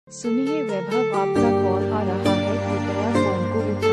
सुनिए वैभव, आपका कॉल आ रहा है, कृपया फोन को उठाइए।